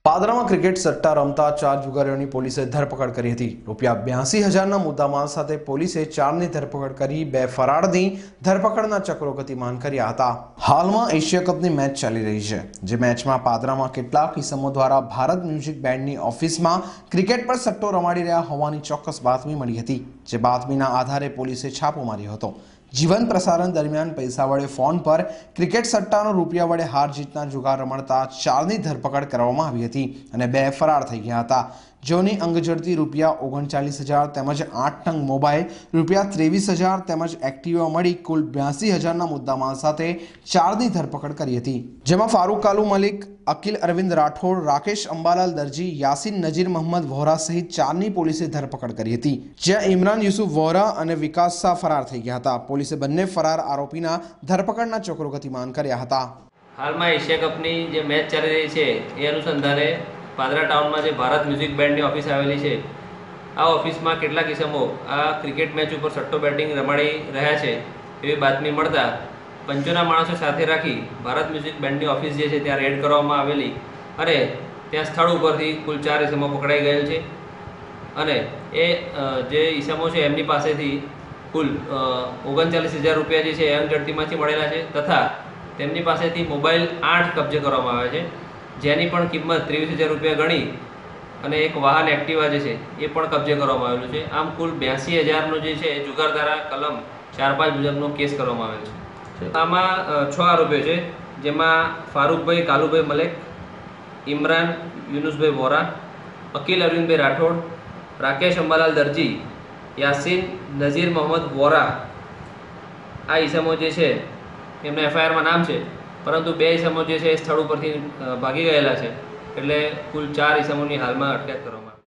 પાદરામાં cricket સટ્ટા રમતા 4 જુગારીઓની પોલીસે ધરપકડ કરી હતી। ₹82,000ના મુદ્દામાલ સાથે પોલીસે 4ની ધરપકડ કરી 2 ફરારની ધરપકડના ચક્રો ગતિમાન કર્યા હતા। હાલમાં એશિયા કપની મેચ ચાલી રહી છે, જે મેચમાં પાદરામાં કેટલાક ઇસમો દ્વારા ભારત મ્યુઝિક બેન્ડની ઓફિસમાં ક્રિકેટ પર સટ્ટો રમાડી રહ્યા હોવાની ચોક્કસ બાતમી મળી હતી, જે બાતમીના આધારે પોલીસે છાપો માર્યો હતો। જીવન પ્રસારણ દરમિયાન પૈસા વડે ફોન પર ક્રિકેટ સટ્ટાનો રૂપિયા વડે હાર જીતના જુગાર રમતા 4ની ધરપકડ કરવામાં આવી હતી અને 2 ફરાર થઈ ગયા હતા, જેઓની અંગઝડતી ₹39,000 તેમજ 8 નંગ મોબાઈલ, ₹23,000 તેમજ એક્ટિવા મળી કુલ ₹82,000ના મુદ્દામાલ સાથે 4ની ધરપકડ કરી હતી, જેમાં ફારૂક કાલુ મલિક, અકિલ અરવિંદ રાઠોડ, રાકેશ અંબાલાલ દરજી, યાસીન નજીર મોહમ્મદ વોહરા સહિત 4ની પોલીસે ધરપકડ કરી હતી, જ્યાં ઇમરાન યુસુફ વોહરા અને વિકાસ શાહ ફરાર થઈ ગયા હતા। પોલીસે બંને ફરાર આરોપીના ધરપકડના ચક્રો ગતિમાન કર્યા હતા। હાલમાં એશિયા કપની જે મેચ ચાલી રહી છે એ અનુસંધાને પાદરા ટાઉનમાં જે ભારત મ્યુઝિક બેન્ડની ઓફિસ આવેલી છે, આ ઓફિસમાં કેટલાક ઇસમો આ ક્રિકેટ મેચ ઉપર સટ્ટો બેટિંગ રમાડી રહ્યા છે એવી બાતમી મળતા પંચોના માણસો સાથે રાખી ભારત મ્યુઝિક બેન્ડની ઓફિસ જે છે ત્યાં રેડ કરવામાં આવેલી અને ત્યાં સ્થળ ઉપરથી કુલ 4 ઇસમો પકડાઈ ગયેલ છે અને એ જે ઇસમો છે એમની પાસેથી કુલ ₹39,000 જે છે એ અંગઝડતીમાંથી મળેલા છે તથા તેમની પાસેથી મોબાઈલ 8 કબજે કરવામાં આવે છે, જેની પણ કિંમત ₹23,000 ગણી અને એક વાહન એક્ટિવા જે છે એ પણ કબજે કરવામાં આવેલું છે। આમ કુલ ₹82,000નો જે છે જુગારધારા કલમ 4-5 મુજબનો કેસ કરવામાં આવેલ છે। આમાં 6 આરોપીઓ છે, જેમાં ફારૂકભાઈ કાલુભાઈ મલેક, ઇમરાન યુનુસભાઈ વોરા, અકિલ અરવિંદભાઈ રાઠોડ, રાકેશ અંબાલાલ દરજી, યાસીન નજીર મોહમ્મદ વોરા આ ઇસમો જે છે એમના એફઆઈઆરમાં નામ છે, પરંતુ 2 ઇસમો જે છે એ સ્થળ ઉપરથી ભાગી ગયેલા છે, એટલે કુલ 4 ઇસમોની હાલમાં અટકાયત કરવામાં આવી।